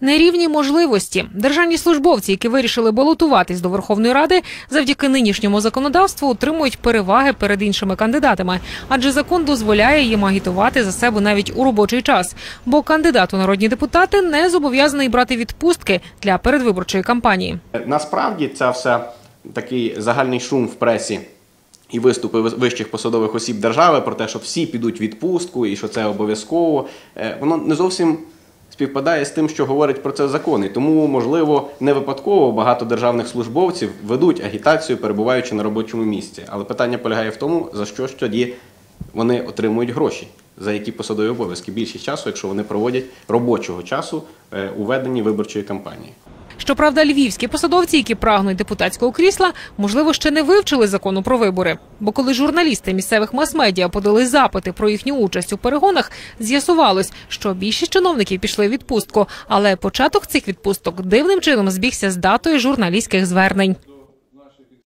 Нерівні можливості. Державні службовці, які вирішили балотуватись до Верховної Ради, завдяки нинішньому законодавству отримують переваги перед іншими кандидатами. Адже закон дозволяє їм агітувати за себе навіть у робочий час. Бо кандидат у народні депутати не зобов'язаний брати відпустки для передвиборчої кампанії. Насправді це все такий загальний шум в пресі і виступи вищих посадових осіб держави про те, що всі підуть в відпустку і що це обов'язково. Воно не зовсім співпадає з тим, що говорить про це закон. І тому, можливо, не випадково багато державних службовців ведуть агітацію, перебуваючи на робочому місці. Але питання полягає в тому, за що ж тоді вони отримують гроші, за які посадові обов'язки. Більшість часу, якщо вони проводять робочого часу у веденні виборчої кампанії. Щоправда, львівські посадовці, які прагнуть депутатського крісла, можливо, ще не вивчили закону про вибори. Бо коли журналісти місцевих мас-медіа подали запити про їхню участь у перегонах, з'ясувалось, що більшість чиновників пішли в відпустку. Але початок цих відпусток дивним чином збігся з датою журналістських звернень.